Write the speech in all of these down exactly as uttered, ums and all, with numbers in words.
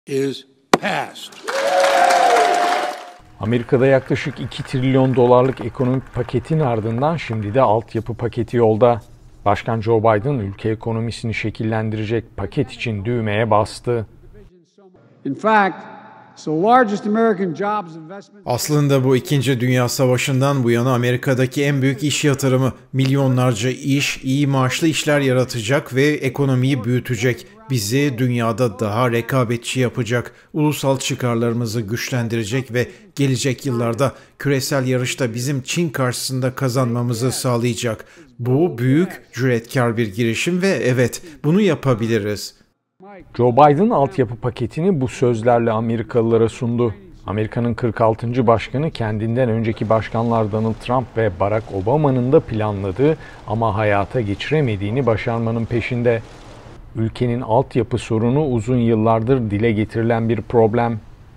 is passed. Amerika'da yaklaşık iki trilyon dolarlık ekonomik paketin ardından şimdi de altyapı paketi yolda. Başkan Joe Biden ülke ekonomisini şekillendirecek paket için düğmeye bastı. In fact, the largest American jobs investment. Aslında bu İkinci Dünya Savaşı'ndan bu yana Amerika'daki en büyük iş yatırımı. Milyonlarca iş, iyi maaşlı işler yaratacak ve ekonomiyi büyütecek. Bizi dünyada daha rekabetçi yapacak, ulusal çıkarlarımızı güçlendirecek ve gelecek yıllarda küresel yarışta bizim Çin karşısında kazanmamızı sağlayacak. Bu büyük, cüretkar bir girişim ve evet, bunu yapabiliriz. Joe Biden altyapı paketini bu sözlerle Amerikalılara sundu. Amerika'nın kırk altıncı başkanı kendinden önceki başkanlar Donald Trump ve Barack Obama'nın da planladığı ama hayata geçiremediğini başarmanın peşinde. Ülkenin altyapı sorunu uzun yıllardır dile getirilen bir problem.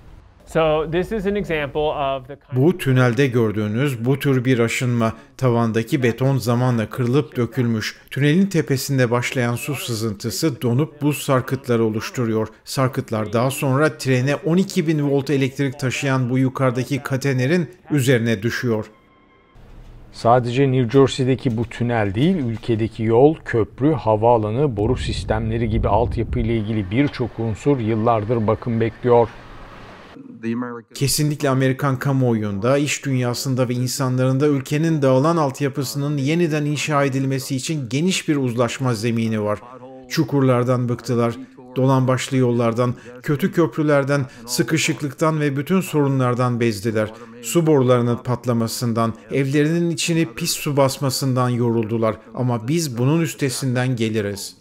Bu tünelde gördüğünüz bu tür bir aşınma, tavandaki beton zamanla kırılıp dökülmüş. Tünelin tepesinde başlayan su sızıntısı donup buz sarkıtları oluşturuyor. Sarkıtlar daha sonra trene on iki bin volt elektrik taşıyan bu yukarıdaki katenerin üzerine düşüyor. Sadece New Jersey'deki bu tünel değil, ülkedeki yol, köprü, havaalanı, boru sistemleri gibi altyapı ile ilgili birçok unsur yıllardır bakım bekliyor. Kesinlikle Amerikan kamuoyunda, iş dünyasında ve insanlarında ülkenin dağılan altyapısının yeniden inşa edilmesi için geniş bir uzlaşma zemini var. Çukurlardan bıktılar, dolambaçlı yollardan, kötü köprülerden, sıkışıklıktan ve bütün sorunlardan bezdiler. Su borularının patlamasından, evlerinin içini pis su basmasından yoruldular. Ama biz bunun üstesinden geliriz.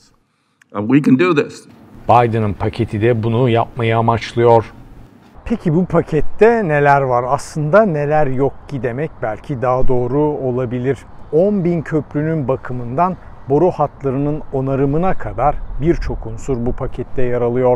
Biden'ın paketi de bunu yapmayı amaçlıyor. Peki bu pakette neler var? Aslında neler yok ki demek belki daha doğru olabilir. on bin köprünün bakımından boru hatlarının onarımına kadar birçok unsur bu pakette yer alıyor.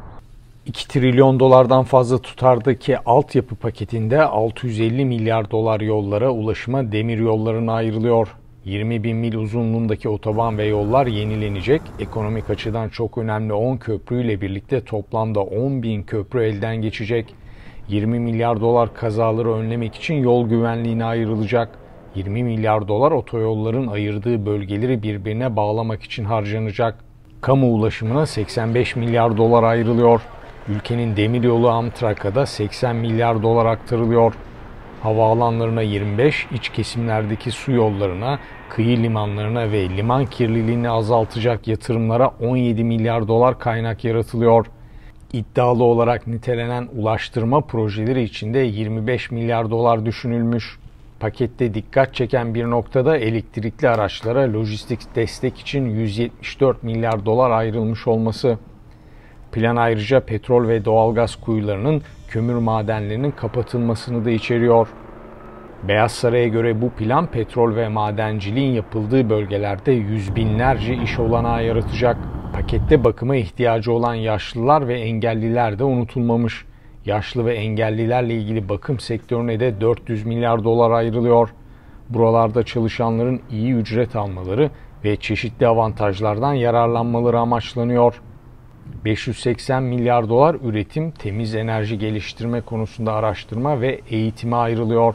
iki trilyon dolardan fazla tutardaki altyapı paketinde altı yüz elli milyar dolar yollara, ulaşıma, demir yollarına ayrılıyor. yirmi bin mil uzunluğundaki otoban ve yollar yenilenecek. Ekonomik açıdan çok önemli on köprüyle birlikte toplamda on bin köprü elden geçecek. yirmi milyar dolar kazaları önlemek için yol güvenliğine ayrılacak. yirmi milyar dolar otoyolların ayırdığı bölgeleri birbirine bağlamak için harcanacak. Kamu ulaşımına seksen beş milyar dolar ayrılıyor. Ülkenin demiryolu Amtrak'a da seksen milyar dolar aktarılıyor. Havaalanlarına yirmi beş, iç kesimlerdeki su yollarına, kıyı limanlarına ve liman kirliliğini azaltacak yatırımlara on yedi milyar dolar kaynak yaratılıyor. İddialı olarak nitelenen ulaştırma projeleri içinde yirmi beş milyar dolar düşünülmüş. Pakette dikkat çeken bir noktada elektrikli araçlara lojistik destek için yüz yetmiş dört milyar dolar ayrılmış olması. Plan ayrıca petrol ve doğalgaz kuyularının, kömür madenlerinin kapatılmasını da içeriyor. Beyaz Saray'a göre bu plan petrol ve madenciliğin yapıldığı bölgelerde yüz binlerce iş olanağı yaratacak. Pakette bakıma ihtiyacı olan yaşlılar ve engelliler de unutulmamış. Yaşlı ve engellilerle ilgili bakım sektörüne de dört yüz milyar dolar ayrılıyor. Buralarda çalışanların iyi ücret almaları ve çeşitli avantajlardan yararlanmaları amaçlanıyor. beş yüz seksen milyar dolar üretim, temiz enerji geliştirme konusunda araştırma ve eğitime ayrılıyor.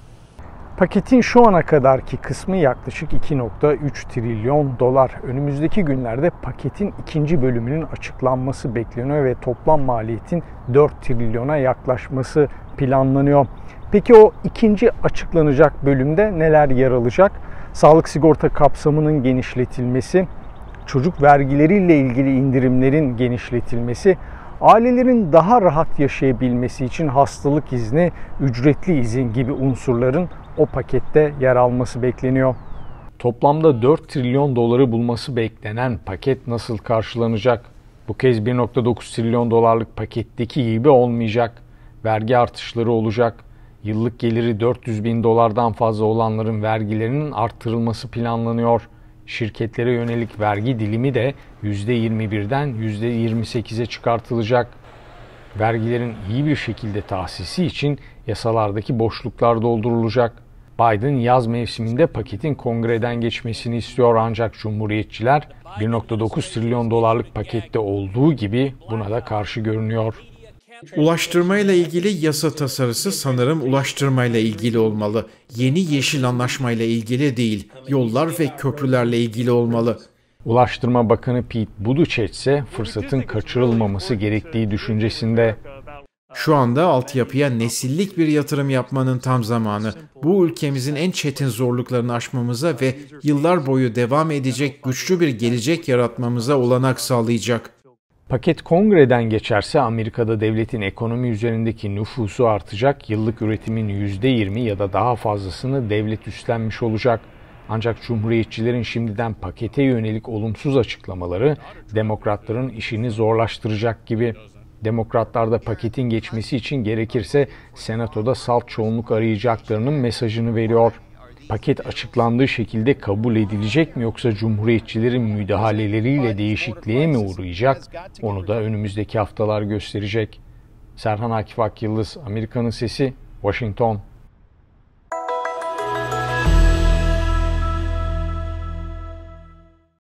Paketin şu ana kadarki kısmı yaklaşık iki nokta üç trilyon dolar. Önümüzdeki günlerde paketin ikinci bölümünün açıklanması bekleniyor ve toplam maliyetin dört trilyona yaklaşması planlanıyor. Peki o ikinci açıklanacak bölümde neler yer alacak? Sağlık sigorta kapsamının genişletilmesi, çocuk vergileriyle ilgili indirimlerin genişletilmesi, ailelerin daha rahat yaşayabilmesi için hastalık izni, ücretli izin gibi unsurların o pakette yer alması bekleniyor. Toplamda dört trilyon doları bulması beklenen paket nasıl karşılanacak? Bu kez bir nokta dokuz trilyon dolarlık paketteki gibi olmayacak. Vergi artışları olacak. Yıllık geliri dört yüz bin dolardan fazla olanların vergilerinin arttırılması planlanıyor. Şirketlere yönelik vergi dilimi de yüzde yirmi birden yüzde yirmi sekize çıkartılacak. Vergilerin iyi bir şekilde tahsisi için yasalardaki boşluklar doldurulacak. Biden yaz mevsiminde paketin kongreden geçmesini istiyor ancak Cumhuriyetçiler bir nokta dokuz trilyon dolarlık pakette olduğu gibi buna da karşı görünüyor. Ulaştırmayla ilgili yasa tasarısı sanırım ulaştırmayla ilgili olmalı. Yeni yeşil anlaşmayla ilgili değil, yollar ve köprülerle ilgili olmalı. Ulaştırma Bakanı Pete Buttigieg ise fırsatın kaçırılmaması gerektiği düşüncesinde. Şu anda altyapıya nesillik bir yatırım yapmanın tam zamanı. Bu ülkemizin en çetin zorluklarını aşmamıza ve yıllar boyu devam edecek güçlü bir gelecek yaratmamıza olanak sağlayacak. Paket kongreden geçerse Amerika'da devletin ekonomi üzerindeki nüfusu artacak, yıllık üretimin yüzde yirmi ya da daha fazlasını devlet üstlenmiş olacak. Ancak Cumhuriyetçilerin şimdiden pakete yönelik olumsuz açıklamaları Demokratların işini zorlaştıracak gibi. Demokratlar da paketin geçmesi için gerekirse Senato'da salt çoğunluk arayacaklarının mesajını veriyor. Paket açıklandığı şekilde kabul edilecek mi yoksa Cumhuriyetçilerin müdahaleleriyle değişikliğe mi uğrayacak? Onu da önümüzdeki haftalar gösterecek. Serhan Akif Akyıldız, Amerika'nın Sesi, Washington.